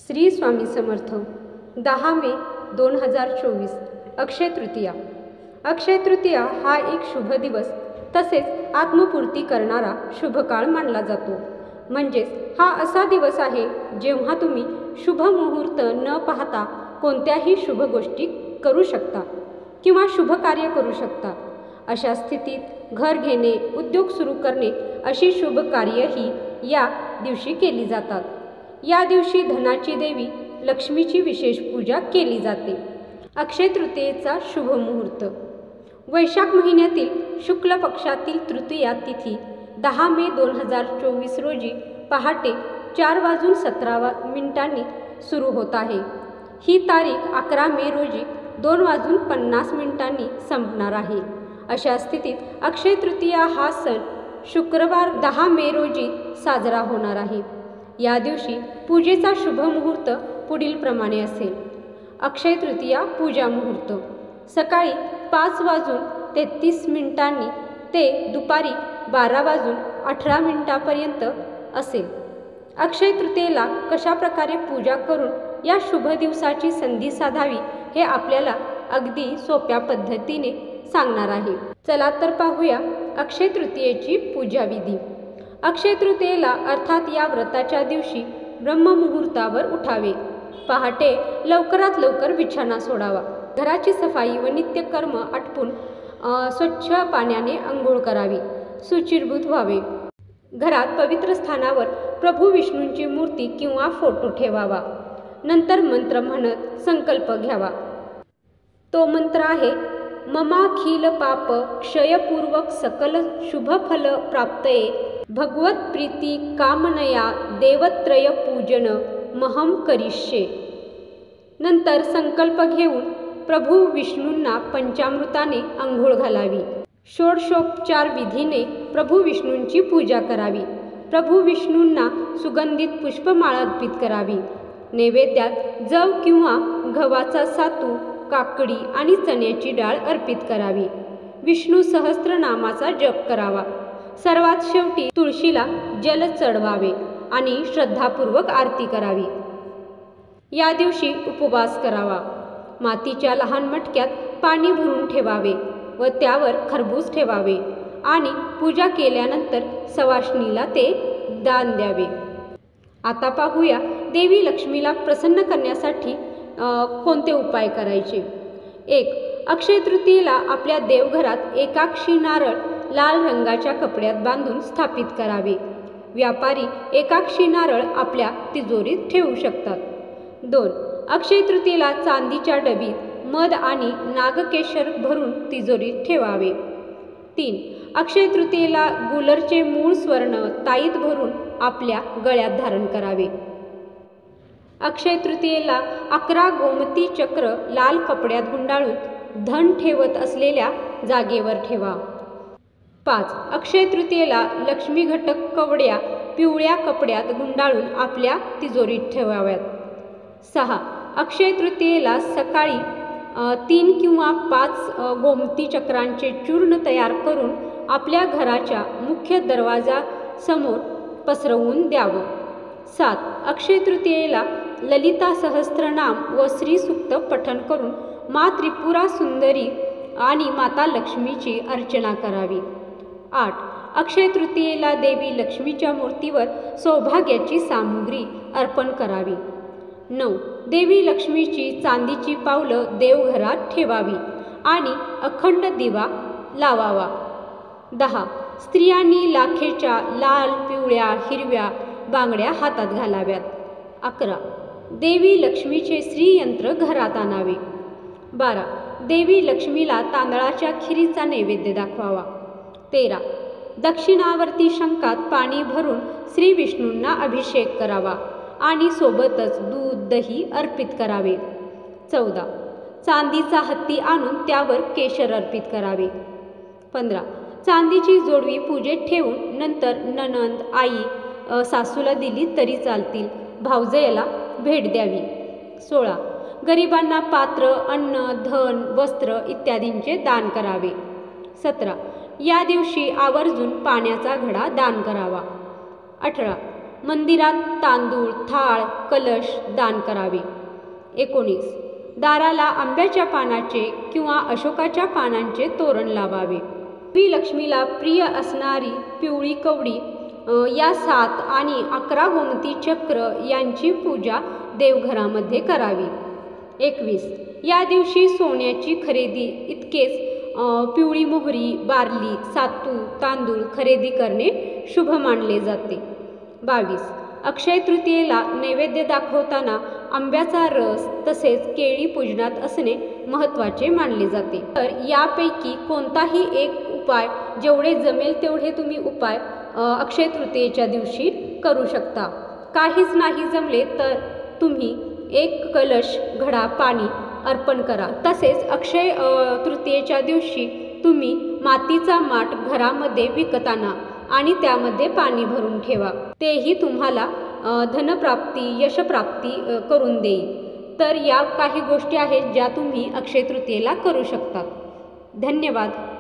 श्री स्वामी समर्थ 10 मे 2024 अक्षय तृतीया। अक्षय तृतीया हा एक शुभ दिवस तसेच आत्मपूर्ती करणारा शुभ काळ मानला जातो। म्हणजेच हा असा दिवस आहे जेव्हा तुम्ही शुभ मुहूर्त न पाहता कोणत्याही शुभ गोष्टी करू शकता किंवा शुभ कार्य करू शकता। अशा स्थितीत घर घेणे, उद्योग सुरू करणे अशी शुभ कार्यही या दिवशी केली जातात। या दिवशी धनाची देवी लक्ष्मीची विशेष पूजा केली जाते। अक्षय तृतीयेचा शुभ मुहूर्त वैशाख महिन्यातील शुक्ल पक्षातील तृतीया तिथी 10 मे 2024 रोजी पहाटे 4:17 सुरू होत आहे। ही तारीख 11 मे रोजी 2:50 संपणार आहे। अशा स्थितीत अक्षय तृतीया हा सण शुक्रवार 10 मे रोजी साजरा होणार आहे। या दिवशी पूजेचा शुभ मुहूर्त पुढील प्रमाणे असेल। अक्षय तृतीया पूजा मुहूर्त सकाळी 5:33 ते दुपारी 12:18 पर्यंत असेल। अक्षय तृतीयेला कशा प्रकारे पूजा करून या शुभ दिवसाची संधी साधावी हे आपल्याला अगदी सोप्या पद्धतीने सांगणार आहे। चला तर पाहूया अक्षय तृतीयेची पूजा विधी। अक्षय तृतीयेला अर्थात या व्रताच्या दिवशी ब्रह्ममुहूर्तावर उठावे। पहाटे लवकरात लवकर बिछाना सोडावा। घराची सफाई व नित्यकर्म आटपून स्वच्छ पाण्याने अंघोळ करावी। शुचिर्भूत व्हावे। घरात पवित्र स्थानावर प्रभू विष्णूंची मूर्ती किंवा फोटो ठेवावा। नंतर मंत्र म्हणत संकल्प घ्यावा। तो मंत्र आहे ममाखिल पाप क्षयपूर्वक सकल शुभफल प्राप्तये भगवत प्रीती कामनया देवत्रय पूजन महम करिष्ये। नंतर संकल्प घेऊन प्रभू विष्णूंना पंचामृताने अंघोळ घालावी। षोडशोपचार विधीने प्रभू विष्णूंची पूजा करावी। प्रभू विष्णूंना सुगंधित पुष्पमाळा अर्पित करावी। नैवेद्यात जव किंवा गव्हाचा सातू, काकडी आणि चण्याची डाळ अर्पित करावी। विष्णू सहस्त्रनामाचा जप करावा। सर्वात शेवटी तुळशीला जल चढवावे आणि श्रद्धापूर्वक आरती करावी। या दिवशी उपवास करावा। मातीच्या लहान मटक्यात पाणी भरून ठेवावे व त्यावर खरबूज ठेवावे आणि पूजा केल्यानंतर सवाष्णीला ते दान द्यावे। आता पाहूया देवी लक्ष्मीला प्रसन्न करण्यासाठी कोणते उपाय करायचे। 1. अक्षय तृतीयेला आपल्या देवघरात एकाक्षी नारळ लाल रंगाच्या कपड्यात बांधून स्थापित करावे। व्यापारी एकाक्षी नारळ आपल्या तिजोरीत ठेवू शकतात। 2. अक्षय तृतीयेला चांदीच्या डबीत मध आणि नागकेशर भरून तिजोरीत ठेवावे। 3. अक्षय तृतीयेला गुलरचे मूळ स्वर्ण ताईत भरून आपल्या गळ्यात धारण करावे। अक्षय तृतीयेला 11 गोमती चक्र लाल कपड्यात गुंडाळून धन ठेवत असलेल्या जागेवर ठेवा। 5. अक्षय तृतीयेला लक्ष्मी घटक कवड्या पिवळ्या कपड्यात गुंडाळून आपल्या तिजोरीत ठेवाव्यात। 6. अक्षय तृतीयेला सकाळी 3 किंवा 5 गोमती चक्रांचे चूर्ण तयार करून आपल्या घराच्या मुख्य दरवाजासमोर पसरवून द्यावं। 7. अक्षय तृतीयेला ललिता सहस्त्रनाम व श्रीसूक्त पठण करून मा त्रिपुरा सुंदरी आणि माता लक्ष्मीची अर्चना करावी। 8. अक्षय तृतीयेला देवी लक्ष्मीच्या मूर्तीवर सौभाग्याची सामुग्री अर्पण करावी। 9. देवी लक्ष्मीची चांदीची पावलं देवघरात ठेवावी आणि अखंड दिवा लावावा। 10. स्त्रियांनी लाखेच्या लाल, पिवळ्या, हिरव्या बांगड्या हातात घालाव्यात। 11. देवी लक्ष्मीचे श्रीयंत्र घरात आणावे। 12. देवी लक्ष्मीला तांदळाच्या खिरीचा नैवेद्य दाखवावा। 13. दक्षिणावर्ती शंखात पाणी भरून श्री विष्णूंना अभिषेक करावा आणि सोबतच दूध दही अर्पित करावे। 14. चांदीचा हत्ती आणून त्यावर केशर अर्पित करावे। 15. चांदीची जोडवी पूजेत ठेवून नंतर नणंद, आई, सासूला दिली तरी चालतील, भावजयाला भेट द्यावी। 16. गरिबांना पात्र, अन्न, धन, वस्त्र इत्यादींचे दान करावे। 17. या दिवशी आवर्जून पाण्याचा घडा दान करावा। 18. मंदिरात तांदूळ, थाळ, कलश दान करावे. 19. दाराला आंब्याच्या पानाचे किंवा अशोकाच्या पानांचे तोरण लावावे. देवी लक्ष्मीला प्रिय असणारी पिवळी कवडी या 7 आणि 11 गोमती चक्र यांची पूजा देवघरामध्ये करावी. 21. या दिवशी सोन्याची खरेदी इतकेच पिवळी मोहरी, बार्ली, सातू, तांदूळ खरेदी करणे शुभ मानले जाते. 22. अक्षय तृतीयेला नैवेद्य दाखवताना आंब्याचा रस तसेच केळी पूजनात असणे महत्त्वाचे मानले जाते. तर यापैकी कोणताही एक उपाय जेवढे जमेल तेवढे तुम्ही उपाय अक्षय तृतीयेच्या दिवशी करू शकता. काहीच नाही जमले तर तुम्ही 1 कलश घडा पाणी अर्पण करा. तसेच अक्षय तृतीयेच्या दिवशी तुम्ही मातीचा माठ घरामध्ये विकत आणा आणि त्यामध्ये पाणी भरून ठेवा. तेही तुम्हाला धनप्राप्ती, यशप्राप्ती करून देईल. तर या काही गोष्टी आहेत ज्या तुम्ही अक्षय तृतीयेला करू शकता. धन्यवाद.